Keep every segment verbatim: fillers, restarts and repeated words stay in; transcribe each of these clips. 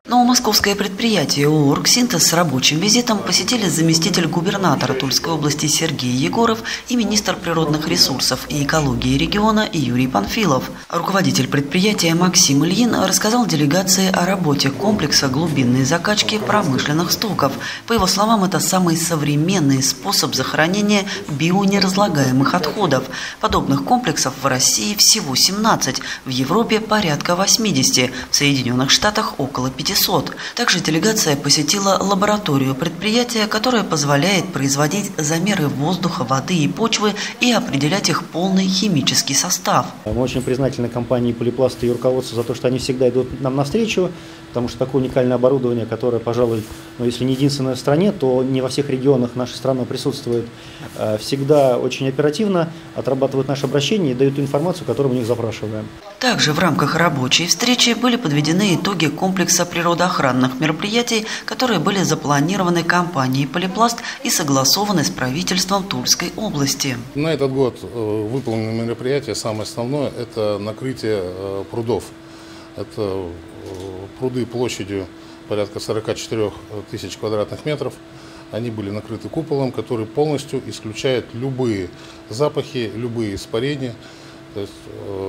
Новомосковское предприятие ООО «Оргсинтез» с рабочим визитом посетили заместитель губернатора Тульской области Сергей Егоров и министр природных ресурсов и экологии региона Юрий Панфилов. Руководитель предприятия Максим Ильин рассказал делегации о работе комплекса глубинной закачки промышленных стоков. По его словам, это самый современный способ захоронения бионеразлагаемых отходов. Подобных комплексов в России всего семнадцать, в Европе порядка восьмидесяти, в Соединенных Штатах около пятисот. Также делегация посетила лабораторию предприятия, которая позволяет производить замеры воздуха, воды и почвы и определять их полный химический состав. Мы очень признательны компании «Полипласт» и руководству за то, что они всегда идут нам навстречу, потому что такое уникальное оборудование, которое, пожалуй, ну, если не единственное в стране, то не во всех регионах нашей страны присутствует, всегда очень оперативно отрабатывают наши обращения и дают ту информацию, которую мы у них запрашиваем. Также в рамках рабочей встречи были подведены итоги комплекса природоохранных мероприятий, которые были запланированы компанией «Полипласт» и согласованы с правительством Тульской области. На этот год выполнены мероприятия. Самое основное – это накрытие прудов. Это пруды площадью порядка сорока четырёх тысяч квадратных метров. Они были накрыты куполом, который полностью исключает любые запахи, любые испарения. То есть,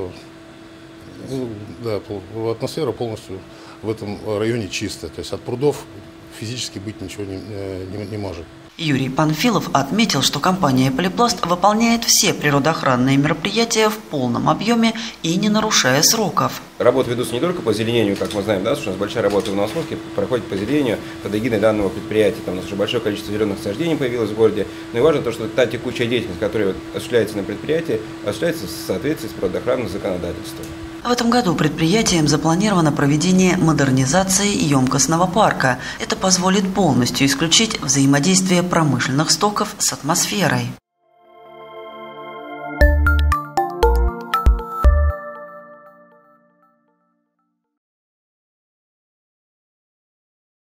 да, атмосфера полностью в этом районе чистая. То есть от прудов физически быть ничего не, не, не может. Юрий Панфилов отметил, что компания «Полипласт» выполняет все природоохранные мероприятия в полном объеме и не нарушая сроков. Работы ведутся не только по озеленению, как мы знаем, да, что у нас большая работа в Новомосковске проходит по озеленению под эгидой данного предприятия. Там у нас уже большое количество зеленых насаждений появилось в городе. Но и важно то, что та текущая деятельность, которая осуществляется на предприятии, осуществляется в соответствии с природоохранным законодательством. В этом году предприятием запланировано проведение модернизации емкостного парка. Это позволит полностью исключить взаимодействие промышленных стоков с атмосферой.